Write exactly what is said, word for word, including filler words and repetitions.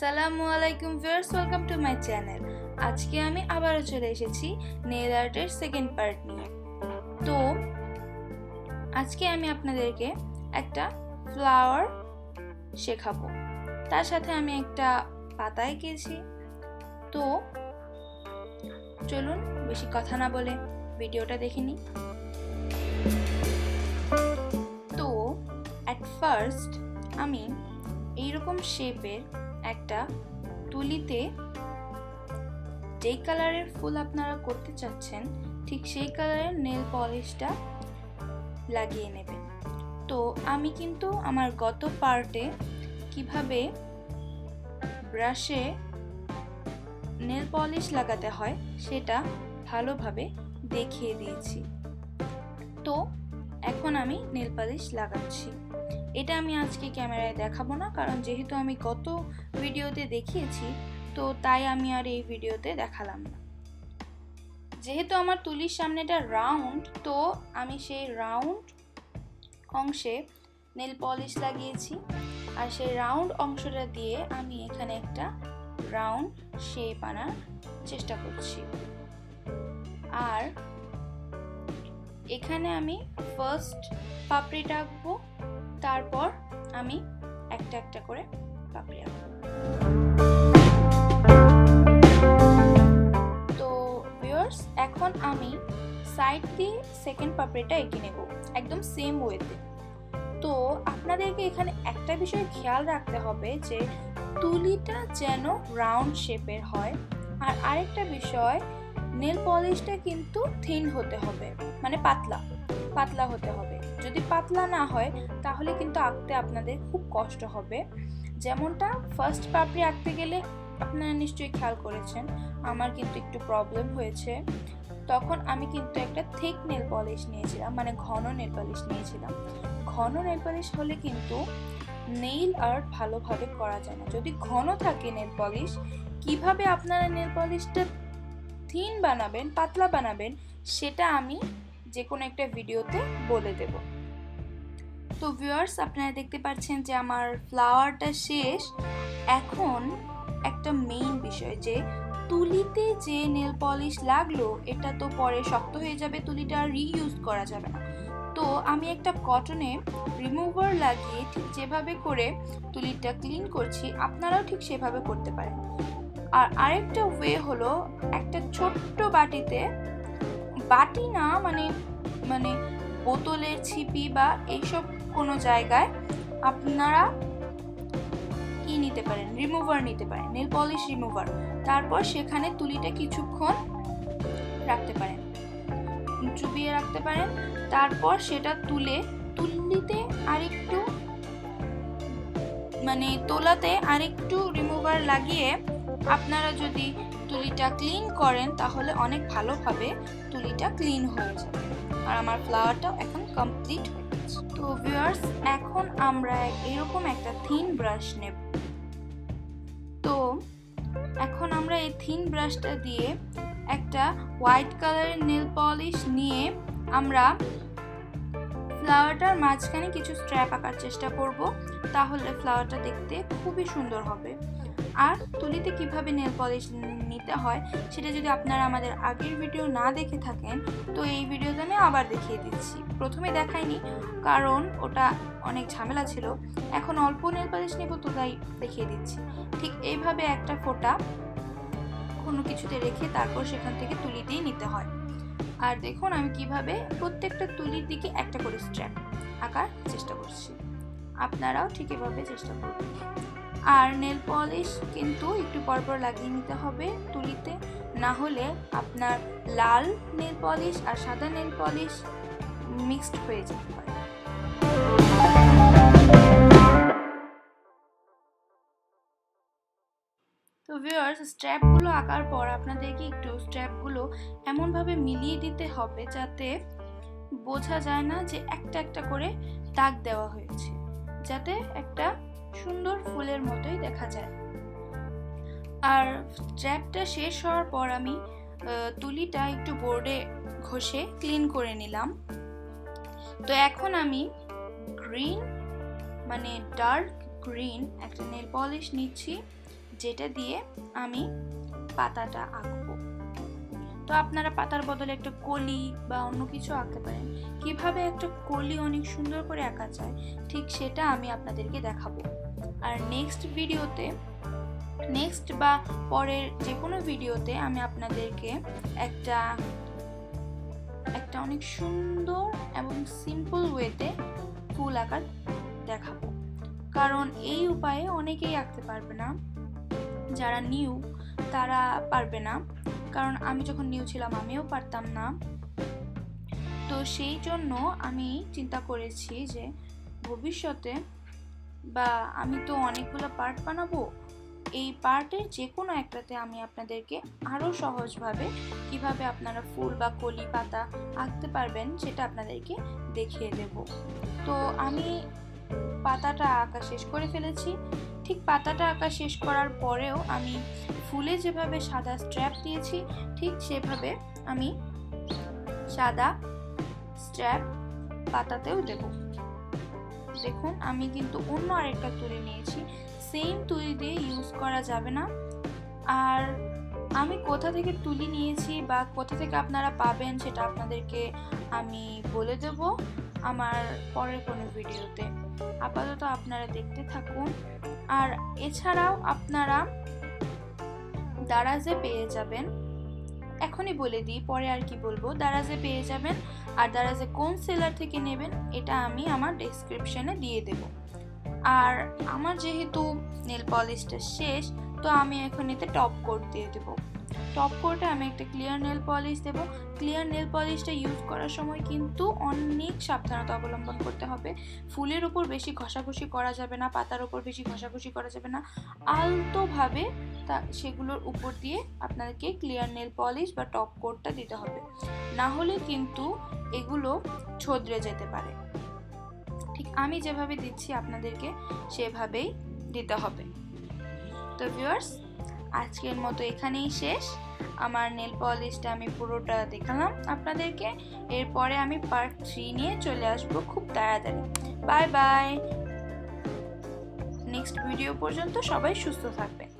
আসসালামু আলাইকুম viewers, welcome to my channel. আজকে আমি আবারও চলে এসেছি নেল আর্টের সেকেন্ড পার্ট নিয়ে। তো আজকে আমি আপনাদেরকে একটা ফ্লাওয়ার শেখাবো, তার সাথে আমি একটা পাতা এঁকেছি। তো চলুন বেশি কথা না বলে ভিডিওটা দেখে নিই। তো অ্যাট ফার্স্ট আমি এইরকম শেপের একটা তুলিতে যে কালারের ফুল আপনারা করতে চাচ্ছেন ঠিক সেই কালারের নেল পলিশটা লাগিয়ে নেবেন। তো আমি কিন্তু আমার গত পার্টে কিভাবে ব্রাশে নেল পলিশ লাগাতে হয় সেটা ভালোভাবে দেখিয়ে দিয়েছি। তো এখন আমি নেল পলিশ লাগাচ্ছি। এটা আমি আজকে ক্যামেরায় দেখাবো না, কারণ যেহেতু আমি গত ভিডিওতে দেখিয়েছি তো তাই আমি আর এই ভিডিওতে দেখালাম না। যেহেতু আমার তুলির সামনেটা রাউন্ড, তো আমি সেই রাউন্ড অংশে নেল পলিশ লাগিয়েছি, আর সেই রাউন্ড অংশটা দিয়ে আমি এখানে একটা রাউন্ড শেপ আনার চেষ্টা করছি। আর এখানে আমি ফার্স্ট পাপড়িটা আঁকবো, তারপর আমি একটা একটা করে পাপড়ি আঁকবো। তো ভিউয়ার্স, এখন আমি সাইড দিয়ে সেকেন্ড পাপড়িটা এঁকে নেব একদম সেম ওয়েতে। তো আপনাদেরকে এখানে একটা বিষয় খেয়াল রাখতে হবে যে তুলিটা যেন রাউন্ড শেপের হয়, আর আরেকটা বিষয় নেল পলিশটা কিন্তু থিন হতে হবে, মানে পাতলা পাতলা হতে হবে। যদি পাতলা না হয় তাহলে কিন্তু আঁকতে আপনাদের খুব কষ্ট হবে। যেমনটা ফার্স্ট পাপড়ি আঁকতে গেলে আপনারা নিশ্চয়ই খেয়াল করেছেন আমার কিন্তু একটু প্রবলেম হয়েছে। তখন আমি কিন্তু একটা থিক নেল পলিশ নিয়েছিলাম, মানে ঘন নেল পলিশ নিয়েছিলাম। ঘন নেল পলিশ হলে কিন্তু নেইল আর্ট ভালোভাবে করা যায় না। যদি ঘন থাকে নেল পলিশ, কিভাবে আপনারা নেল পলিশটা থিন বানাবেন, পাতলা বানাবেন, সেটা আমি যে কোনো একটা ভিডিওতে বলে দেব। তো ভিউয়ার্স, আপনারা দেখতে পাচ্ছেন যে আমার ফ্লাওয়ারটা শেষ। এখন একটা মেইন বিষয়, যে তুলিতে যে নেল পলিশ লাগলো এটা তো পরে শক্ত হয়ে যাবে, তুলিটা রিইউজ করা যাবে না। তো আমি একটা কটনে রিমুভার লাগিয়ে ঠিক যেভাবে করে তুলিটা ক্লিন করছি, আপনারাও ঠিক সেভাবে করতে পারেন। আর আরেকটা ওয়ে হলো, একটা ছোট্ট বাটিতে, বাটি না মানে মানে বোতলের ছিপি বা এইসব কোনো জায়গায় আপনারা কি নিতে পারেন, রিমুভার নিতে পারেন, নেল পলিশ রিমুভার। তারপর সেখানে তুলিটা কিছুক্ষণ রাখতে পারেন, চুবিয়ে রাখতে পারেন। তারপর সেটা তুলে তুলিতে আরেকটু মানে তোলাতে আরেকটু রিমুভার লাগিয়ে আপনারা যদি তুলিটা ক্লিন করেন তাহলে অনেক ভালোভাবে তুলিটা ক্লিন হয়ে যাবে। আর আমার ফ্লাওয়ারটা এখন কমপ্লিট হয়ে গেছে। তো ভিউয়ার্স, এখন আমরা এরকম একটা থিন ব্রাশ নেব। তো এখন আমরা এই থিন ব্রাশটা দিয়ে একটা হোয়াইট কালারের নেল পলিশ নিয়ে আমরা ফ্লাওয়ারটার মাঝখানে কিছু স্ট্র্যাপ আঁকার চেষ্টা করব, তাহলে ফ্লাওয়ারটা দেখতে খুবই সুন্দর হবে। আর তুলিতে কিভাবে নেল পলিশ নিতে হয় সেটা যদি আপনারা আমাদের আগের ভিডিও না দেখে থাকেন তো এই ভিডিওতে আমি আবার দেখিয়ে দিচ্ছি। প্রথমে দেখাইনি কারণ ওটা অনেক ঝামেলা ছিল, এখন অল্প নেল পলিশ নেব তো তাই দেখিয়ে দিচ্ছি। ঠিক এইভাবে একটা ফোঁটা কোনো কিছুতে রেখে তারপর সেখান থেকে তুলি দিয়ে নিতে হয়। আর দেখুন আমি কিভাবে প্রত্যেকটা তুলির দিকে একটা করে স্ট্র্যাপ আঁকার চেষ্টা করছি, আপনারাও ঠিক এভাবে চেষ্টা করবেন। আর নেল পলিশ কিন্তু একটু পরপর লাগিয়ে নিতে হবে তুলিতে, না হলে আপনার লাল নেল পলিশ আর সাদা নেল পলিশ মিক্সড হয়ে যেতে পারে। তো ভিউয়ার্স, স্ট্র্যাপগুলো আঁকার পর আপনাদেরকে একটু স্ট্র্যাপগুলো এমনভাবে মিলিয়ে দিতে হবে যাতে বোঝা যায় না যে একটা একটা করে দাগ দেওয়া হয়েছে, যাতে একটা সুন্দর ফুলের মতোই দেখা যায়। আর স্ট্র্যাপটা শেষ হওয়ার পর আমি তুলিটা একটু বোর্ডে ঘষে ক্লিন করে নিলাম। তো এখন আমি গ্রিন মানে ডার্ক গ্রিন একটা নেল পলিশ নিচ্ছি, যেটা দিয়ে আমি পাতাটা আঁকবো। তো আপনারা পাতার বদলে একটা কলি বা অন্য কিছু আঁকতে পারেন। কিভাবে একটা কলি অনেক সুন্দর করে আঁকা যায় ঠিক সেটা আমি আপনাদেরকে দেখাবো। আর নেক্সট ভিডিওতে নেক্সট বা পরের যে কোনো ভিডিওতে আমি আপনাদেরকে একটা একটা অনেক সুন্দর এবং সিম্পল ওয়েতে ফুল আঁকা দেখাবো। কারণ এই উপায়ে অনেকেই আঁকতে পারবে না, যারা নিউ তারা পারবে না, কারণ আমি যখন নিউ ছিলাম আমিও পারতাম না। তো সেই জন্য আমি চিন্তা করেছি যে ভবিষ্যতে বা আমি তো অনেকগুলো পার্ট বানাবো, এই পার্টের যে কোনো একটাতে আমি আপনাদেরকে আরও সহজভাবে কিভাবে আপনারা ফুল বা কলি পাতা আঁকতে পারবেন সেটা আপনাদেরকে দেখিয়ে দেব। তো আমি পাতাটা আঁকা শেষ করে ফেলেছি। ঠিক পাতাটা আঁকা শেষ করার পরেও আমি ফুলে যেভাবে সাদা স্ট্র্যাপ দিয়েছি ঠিক সেভাবে আমি সাদা স্ট্র্যাপ পাতাতেও দেব। দেখুন আমি কিন্তু অন্য আরেকটা তুলি নিয়েছি, সেম তুলি দিয়ে ইউজ করা যাবে না। আর আমি কোথা থেকে তুলি নিয়েছি বা কোথা থেকে আপনারা পাবেন সেটা আপনাদেরকে আমি বলে দেব আমার পরের কোনো ভিডিওতে। আপাতত আপনারা দেখতে থাকুন। আর এছাড়াও আপনারা দারাজে পেয়ে যাবেন, এখনই বলে দিই পরে আর কি বলবো, দারাজে পেয়ে যাবেন। আর দারাজে কোন সেলার থেকে নেবেন এটা আমি আমার ডেসক্রিপশনে দিয়ে দেব। আর আমার যেহেতু নেল পলিশটা শেষ, তো আমি এখন এতে টপ কোট দিয়ে দেব। টপ কোটে আমি একটা ক্লিয়ার নেল পলিশ দেব। ক্লিয়ার নেল পলিশটা ইউজ করার সময় কিন্তু অনেক সাবধানতা অবলম্বন করতে হবে। ফুলের উপর বেশি ঘষাঘষি করা যাবে না, পাতার উপর বেশি ঘষাঘষি করা যাবে না, আলতোভাবে তা সেগুলোর উপর দিয়ে আপনাদেরকে ক্লিয়ার নেল পলিশ বা টপ কোটটা দিতে হবে, না হলে কিন্তু এগুলো ছদরে যেতে পারে। ঠিক আমি যেভাবে দিচ্ছি আপনাদেরকে সেভাবেই দিতে হবে। তো ভিউয়ার্স, আজকের মতো এখানেই শেষ। আমার নেল পলিশটা আমি পুরোটা দেখালাম আপনাদেরকে। এরপরে আমি পার্ট থ্রি নিয়ে চলে আসবো খুব তাড়াতাড়ি। Bye bye. নেক্সট ভিডিও পর্যন্ত সবাই সুস্থ থাকবেন।